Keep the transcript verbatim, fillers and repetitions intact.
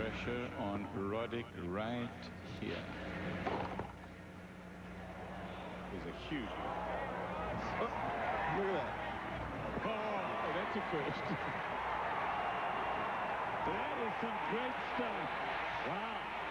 pressure on Roddick right here. Is a huge. Oh, look at that. Oh, that's a first. That is some great stuff. Wow.